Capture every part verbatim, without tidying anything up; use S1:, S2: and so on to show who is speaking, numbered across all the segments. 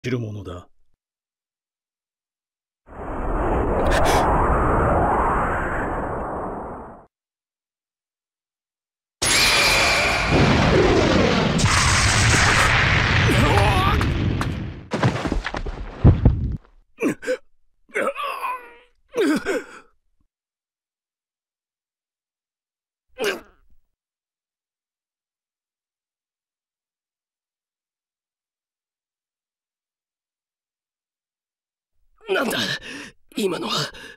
S1: 知るものだ。
S2: なんだ今のは。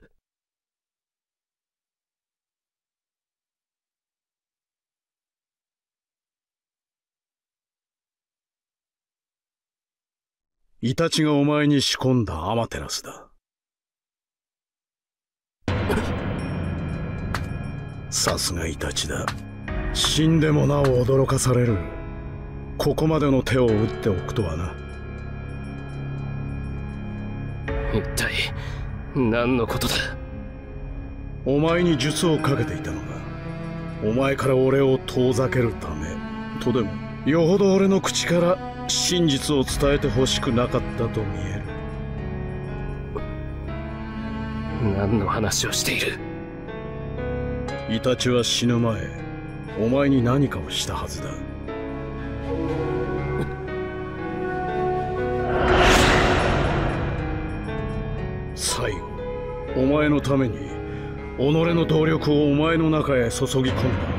S1: イタチがお前に仕込んだアマテラスだ。さすがイタチだ。死んでもなお驚かされる。ここまでの手を打っておくとはな。
S2: 一体何のことだ。
S1: お前に術をかけていたのだ。お前から俺を遠ざけるためとでも、よほど俺の口から真実を伝えてほしくなかったと見え
S2: る。何の話をしている。
S1: イタチは死ぬ前、お前に何かをしたはずだ。最後、お前のために己の動力をお前の中へ注ぎ込んだ。